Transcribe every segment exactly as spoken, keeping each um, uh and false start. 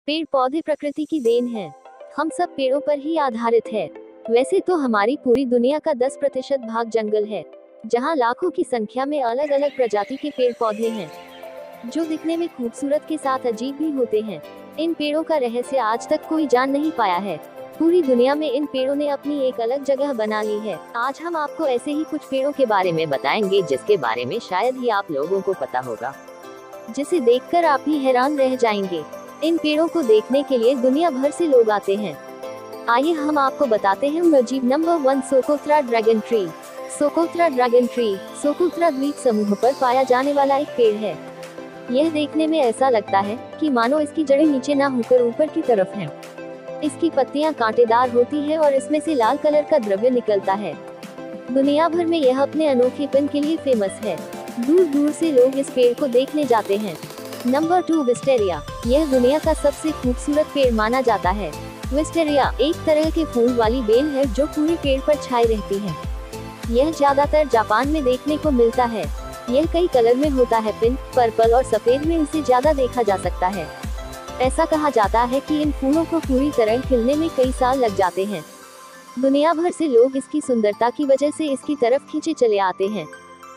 पेड़ पौधे प्रकृति की देन है। हम सब पेड़ों पर ही आधारित है। वैसे तो हमारी पूरी दुनिया का दस प्रतिशत भाग जंगल है, जहाँ लाखों की संख्या में अलग अलग प्रजाति के पेड़ पौधे हैं, जो दिखने में खूबसूरत के साथ अजीब भी होते हैं। इन पेड़ों का रहस्य आज तक कोई जान नहीं पाया है। पूरी दुनिया में इन पेड़ों ने अपनी एक अलग जगह बना ली है। आज हम आपको ऐसे ही कुछ पेड़ों के बारे में बताएंगे, जिसके बारे में शायद ही आप लोगों को पता होगा, जिसे देखकर आप भी हैरान रह जाएंगे। इन पेड़ों को देखने के लिए दुनिया भर से लोग आते हैं। आइए हम आपको बताते हैं अजीब। Number one, Socotra dragon tree. Socotra dragon tree Socotra द्वीप समूह पर पाया जाने वाला एक पेड़ है। यह देखने में ऐसा लगता है कि मानो इसकी जड़ें नीचे ना होकर ऊपर की तरफ हैं। इसकी पत्तियां कांटेदार होती है और इसमें से लाल कलर का द्रव्य निकलता है। दुनिया भर में यह अपने अनोखेपन के लिए फेमस है। दूर दूर से लोग इस पेड़ को देखने जाते हैं। Number two, wisteria. यह दुनिया का सबसे खूबसूरत पेड़ माना जाता है। विस्टेरिया एक तरह के फूल वाली बेल है जो पूरे पेड़ पर छाई रहती है। यह ज्यादातर जापान में देखने को मिलता है। यह कई कलर में होता है, पिंक, पर्पल और सफेद में इसे ज्यादा देखा जा सकता है। ऐसा कहा जाता है कि इन फूलों को पूरी तरह खिलने में कई साल लग जाते हैं। दुनिया भर से लोग इसकी सुंदरता की वजह से इसकी तरफ खींचे चले आते हैं।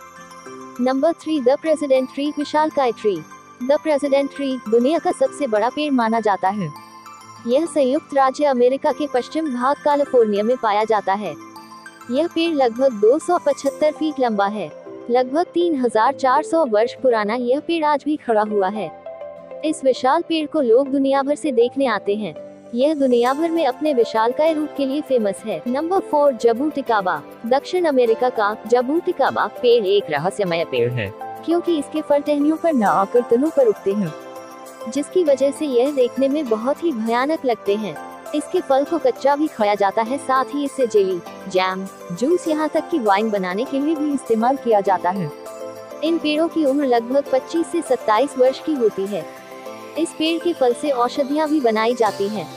Number three, the president tree. विशालकाय ट्री। द प्रेसिडेंट ट्री दुनिया का सबसे बड़ा पेड़ माना जाता है। यह संयुक्त राज्य अमेरिका के पश्चिम भाग कैलिफोर्निया में पाया जाता है। यह पेड़ लगभग दो सौ पचहत्तर फीट लंबा है। लगभग तीन हजार चार सौ वर्ष पुराना यह पेड़ आज भी खड़ा हुआ है। इस विशाल पेड़ को लोग दुनिया भर से देखने आते हैं। यह दुनिया भर में अपने विशालकाय रूप के लिए फेमस है। Number four, jabuticaba. दक्षिण अमेरिका का जबूटिकाबा पेड़ एक रहस्यमय पेड़ है, क्योंकि इसके फल टहनियों पर न आकर तनों पर उगते हैं, जिसकी वजह से यह देखने में बहुत ही भयानक लगते हैं। इसके फल को कच्चा भी खाया जाता है, साथ ही इससे जेली, जैम, जूस, यहाँ तक कि वाइन बनाने के लिए भी इस्तेमाल किया जाता है। इन पेड़ों की उम्र लगभग पच्चीस से सत्ताईस वर्ष की होती है। इस पेड़ के फल से औषधियाँ भी बनाई जाती हैं।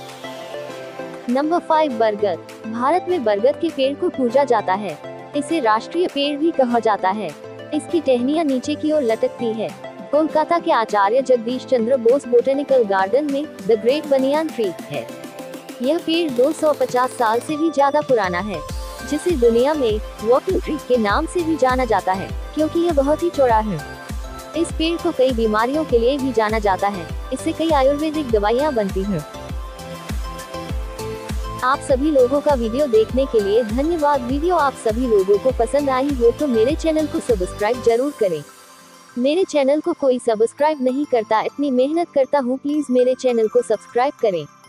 नंबर फाइव, बरगद। भारत में बरगद के पेड़ को पूजा जाता है। इसे राष्ट्रीय पेड़ भी कहा जाता है। इसकी टहनियाँ नीचे की ओर लटकती है। कोलकाता के आचार्य जगदीश चंद्र बोस बोटेनिकल गार्डन में द ग्रेट बनियान ट्री है। यह पेड़ दो सौ पचास साल से भी ज्यादा पुराना है, जिसे दुनिया में वॉकिंग ट्री के नाम से भी जाना जाता है, क्योंकि यह बहुत ही चौड़ा है। इस पेड़ को कई बीमारियों के लिए भी जाना जाता है। इससे कई आयुर्वेदिक दवाइयाँ बनती हैं। आप सभी लोगों का वीडियो देखने के लिए धन्यवाद। वीडियो आप सभी लोगों को पसंद आई हो तो मेरे चैनल को सब्सक्राइब जरूर करें। मेरे चैनल को कोई सब्सक्राइब नहीं करता, इतनी मेहनत करता हूँ, प्लीज मेरे चैनल को सब्सक्राइब करें।